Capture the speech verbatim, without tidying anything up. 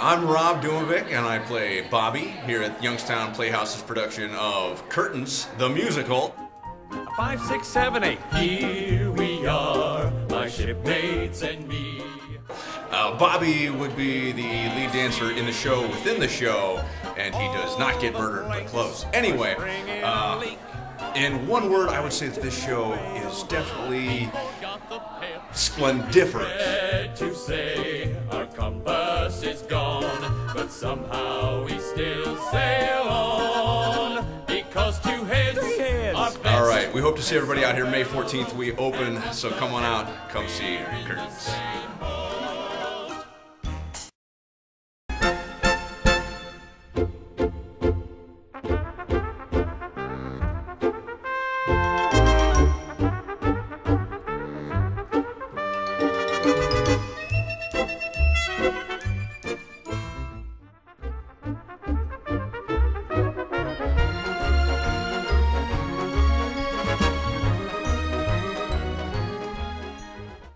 I'm Rob Dumovic, and I play Bobby here at Youngstown Playhouse's production of Curtains, the musical. Five, six, seven, eight. Here we are, my shipmates and me. Uh, Bobby would be the lead dancer in the show within the show, and he does not get murdered, but close. Anyway, uh, in one word, I would say that this show is definitely splendiferous. To say our compass is gone, but somehow we still sail on, because two heads, heads. are best. All right, we hope to see everybody out here May fourteenth. We open, so come on out, come see Curtains.